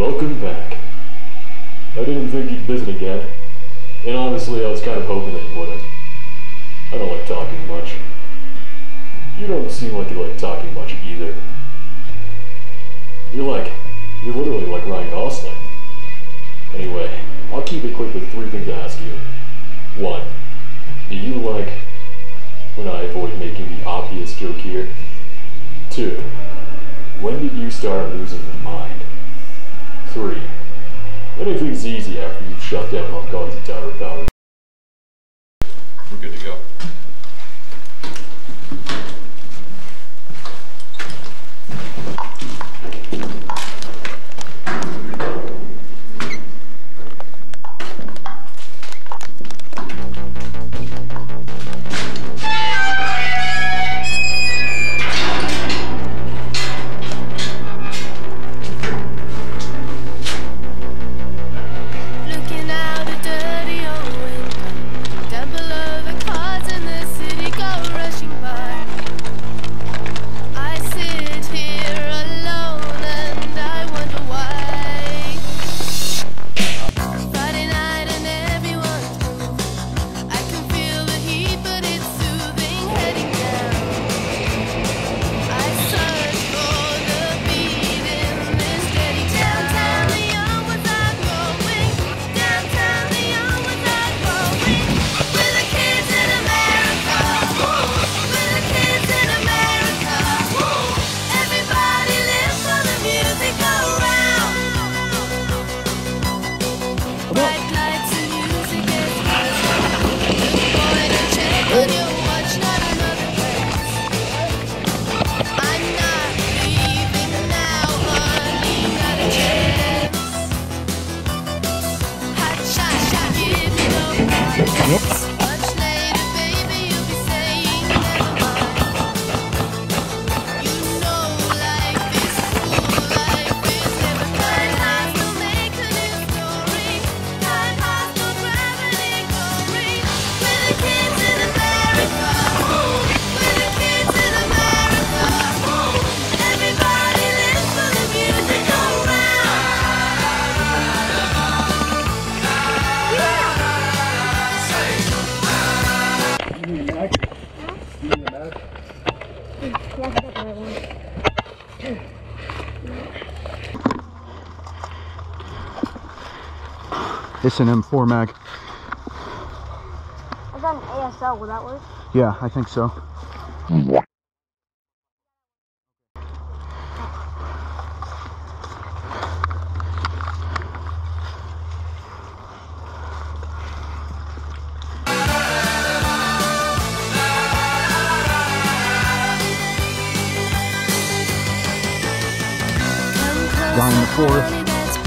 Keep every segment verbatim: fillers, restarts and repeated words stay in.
Welcome back. I didn't think you'd visit again, and honestly I was kind of hoping that you wouldn't. I don't like talking much. You don't seem like you like talking much either. You're like, you're literally like Ryan Gosling. Anyway, I'll keep it quick with three things to ask you. One, do you like when I avoid making the obvious joke here? Two, when did you start losing your mind? Three, anything's easy after you've shut down Hong Kong's entire power. We're good to go. It's an M four mag. I've done A S L, will that work? Yeah, I think so. Line the fourth.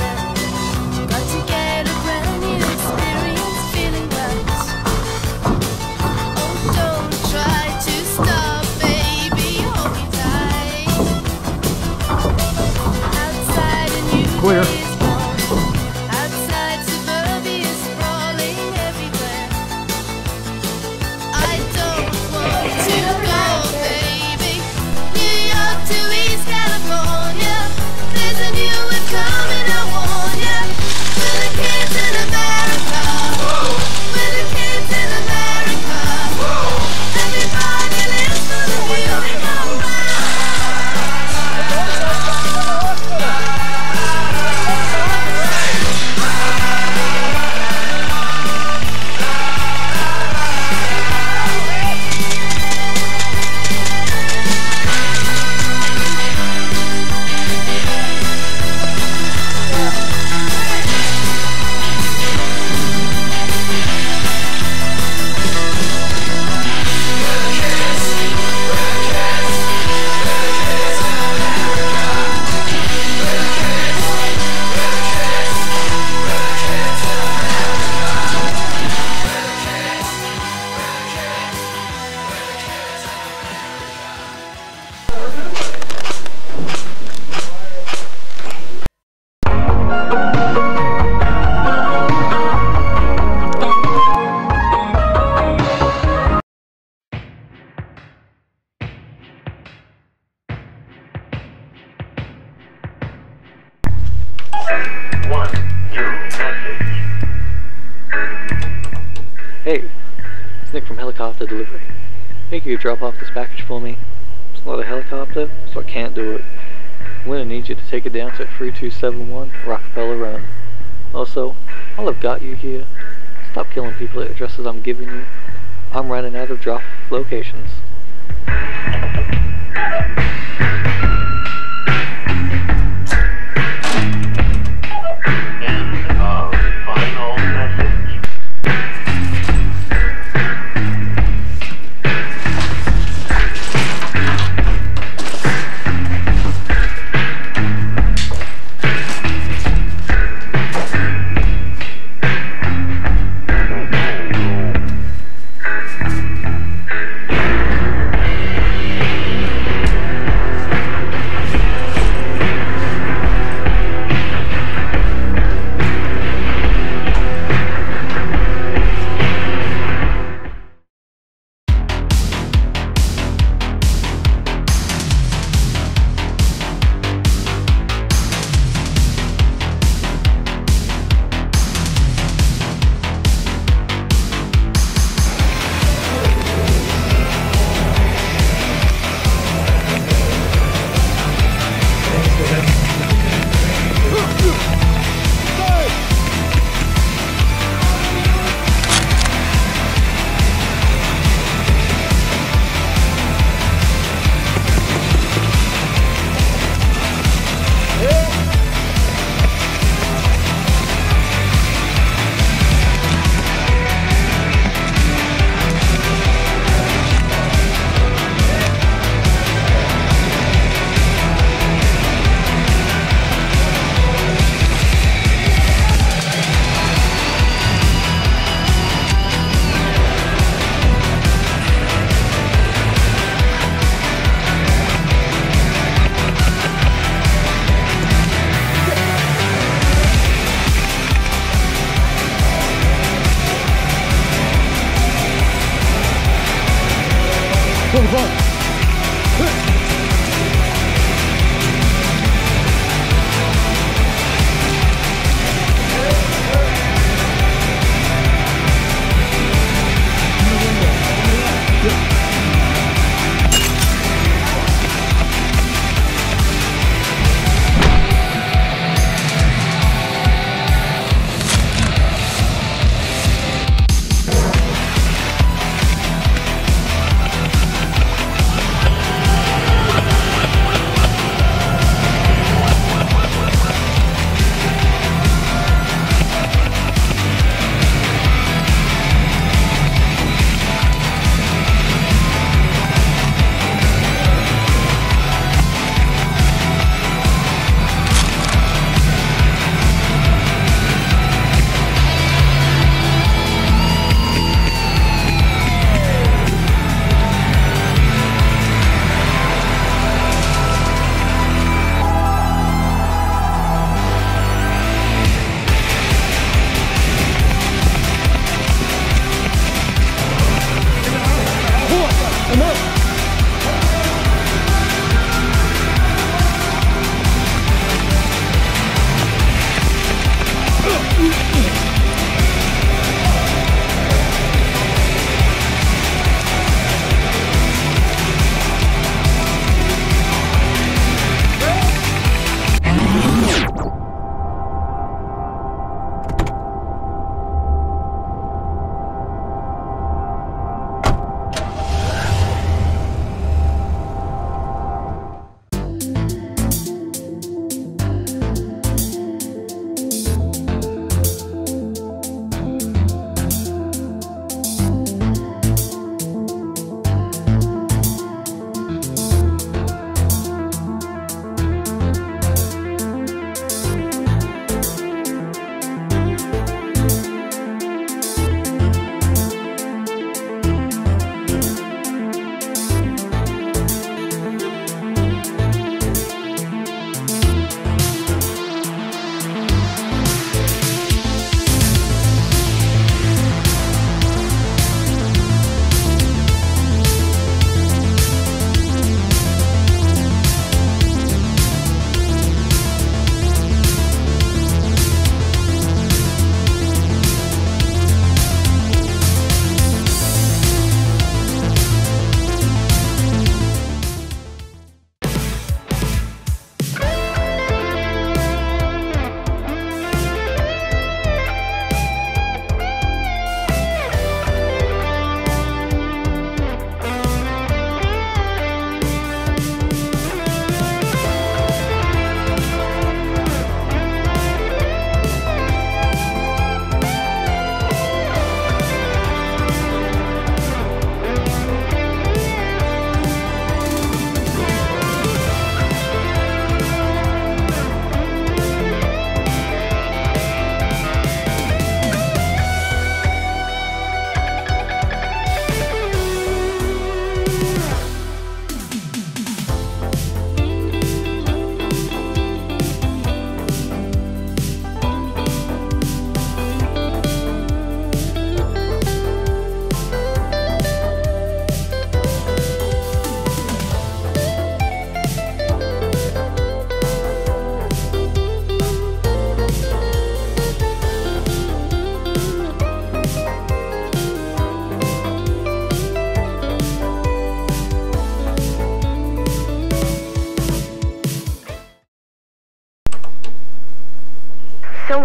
Clear. One new message. Hey, it's Nick from Helicopter Delivery. Think you could drop off this package for me? It's not a helicopter, so I can't do it. I'm gonna need you to take it down to three two seven one Rockefeller Run. Also, while I've got you here, stop killing people at addresses I'm giving you. I'm running out of drop locations. End of final message.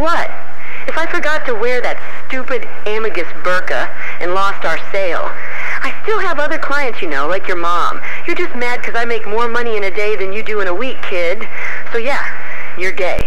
what? If I forgot to wear that stupid Amicus burqa and lost our sale, I still have other clients, you know, like your mom. You're just mad because I make more money in a day than you do in a week, kid. So yeah, your day.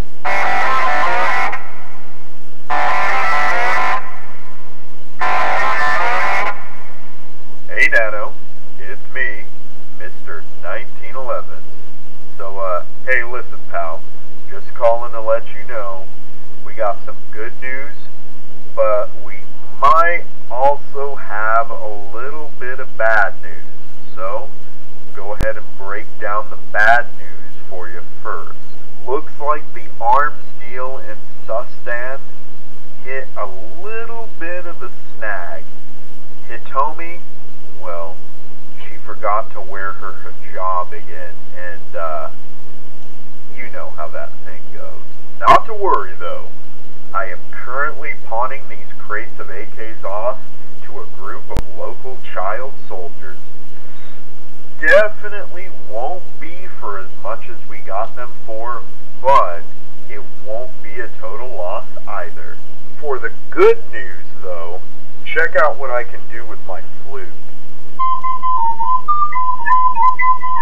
Hey Nano, it's me, Mister nineteen eleven. So, uh, hey listen pal, just calling to let you know, we got some good news, but we might also have a little bit of bad news. So, go ahead and break down the bad news for you first. Looks like the arms deal in Sustan hit a little bit of a snag. Hitomi, well, she forgot to wear her hijab again, and, uh, you know how that thing goes. Not to worry, though. I am currently pawning these crates of A Ks off to a group of local child soldiers. Definitely won't be for as much as we got them for, but it won't be a total loss either. For the good news, though, check out what I can do with my flute.